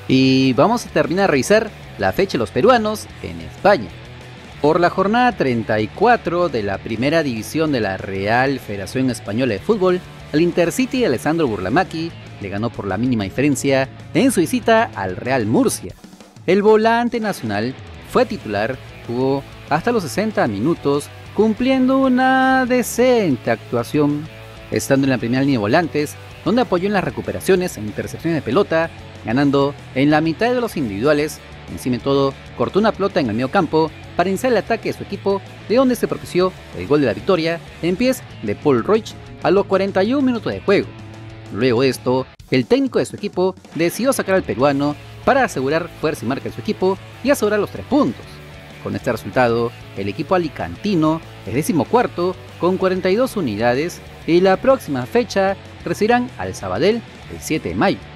Y vamos a terminar a revisar la fecha de los peruanos en España. Por la jornada 34 de la primera división de la Real Federación Española de Fútbol, el Intercity de Alessandro Burlamaqui le ganó por la mínima diferencia en su visita al Real Murcia. El volante nacional fue titular, jugó hasta los 60 minutos, cumpliendo una decente actuación, estando en la primera línea de volantes, donde apoyó en las recuperaciones e intercepciones de pelota, ganando en la mitad de los individuales. Encima de todo, cortó una pelota en el medio campo para iniciar el ataque de su equipo, de donde se propició el gol de la victoria en pies de Paul Roig a los 41 minutos de juego. Luego de esto, el técnico de su equipo decidió sacar al peruano para asegurar fuerza y marca de su equipo y asegurar los 3 puntos. Con este resultado, el equipo alicantino es 14º con 42 unidades y la próxima fecha recibirán al Sabadell el 7 de mayo.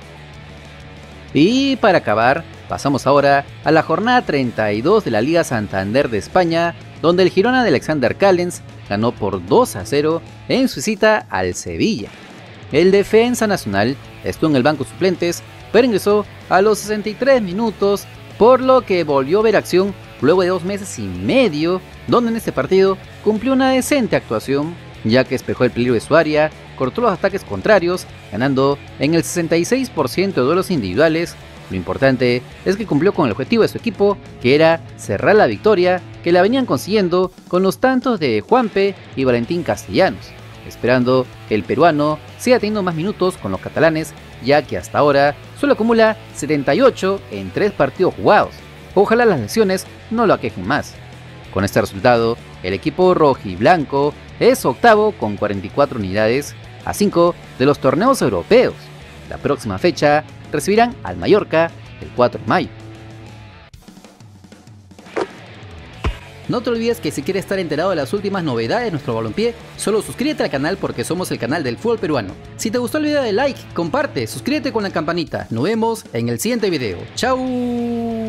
Y para acabar, pasamos ahora a la jornada 32 de la Liga Santander de España, donde el Girona de Alexander Callens ganó por 2-0 en su visita al Sevilla. El defensa nacional estuvo en el banco de suplentes, pero ingresó a los 63 minutos, por lo que volvió a ver acción luego de 2 meses y medio, donde en este partido cumplió una decente actuación, ya que despejó el peligro de su área, cortó los ataques contrarios, ganando en el 66% de duelos individuales. Lo importante es que cumplió con el objetivo de su equipo, que era cerrar la victoria que la venían consiguiendo con los tantos de Juanpe y Valentín Castellanos, esperando que el peruano siga teniendo más minutos con los catalanes, ya que hasta ahora solo acumula 78 en 3 partidos jugados. Ojalá las lesiones no lo aquejen más. Con este resultado, el equipo rojiblanco es octavo con 44 unidades, a 5 de los torneos europeos. La próxima fecha recibirán al Mallorca el 4 de mayo. No te olvides que si quieres estar enterado de las últimas novedades de nuestro balompié, solo suscríbete al canal porque somos el canal del fútbol peruano. Si te gustó el video, dale like, comparte, suscríbete con la campanita. Nos vemos en el siguiente video. ¡Chao!